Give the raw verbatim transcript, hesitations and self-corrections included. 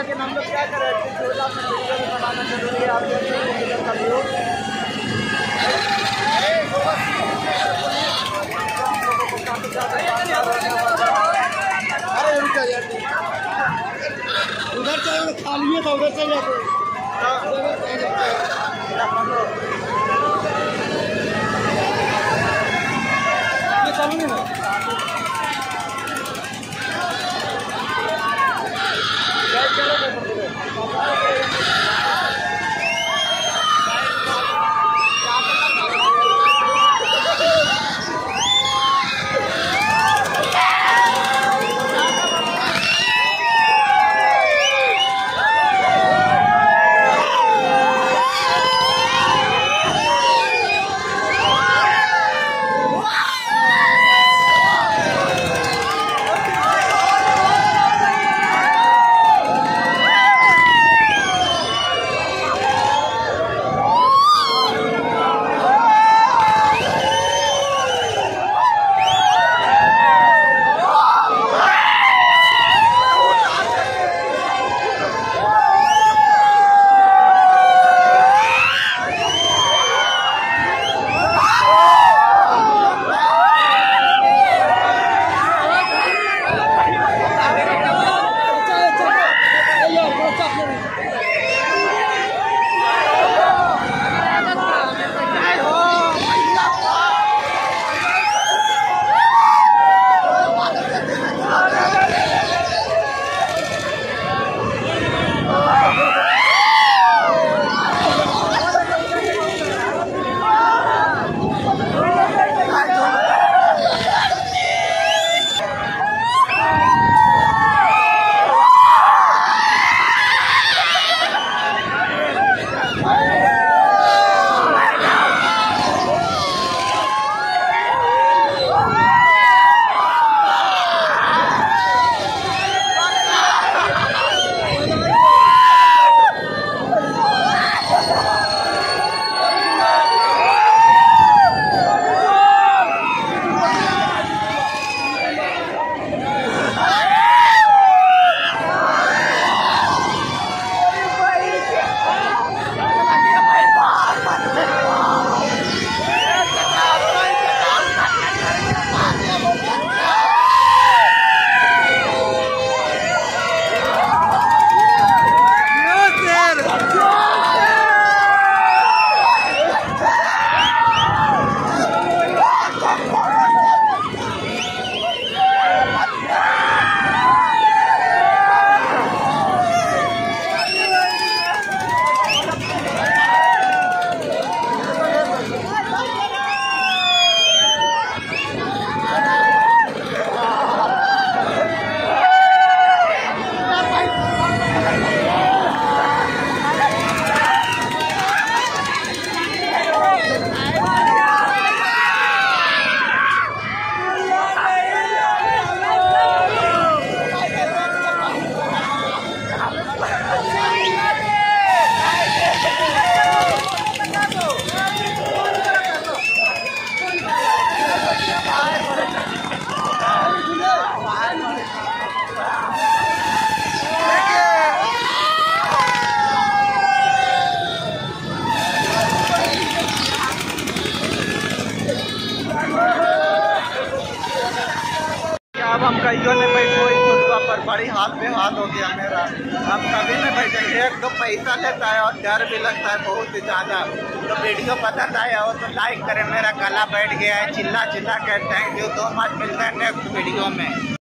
लेकिन हम लोग क्या करें, वीडियो भी बनाना जरूरी है। आप देखते हैं इधर का व्यू, काफी ज्यादा। अरे रुक जा यार, उधर चलो, खाली है तो उधर चल जाते। चलूंगी ना अब हम कहियो ने बैठो खुदवा पर, बड़ी हाथ पे हाथ हो गया मेरा। हम कभी नहीं बैठेंगे, एक तो पैसा लेता है और डर भी लगता है बहुत ही ज़्यादा। तो वीडियो पसंद आया हो तो लाइक करें, मेरा गला बैठ गया है चिल्ला चिल्ला कर। थैंक यू सो मच, मिलते हैं नेक्स्ट वीडियो में।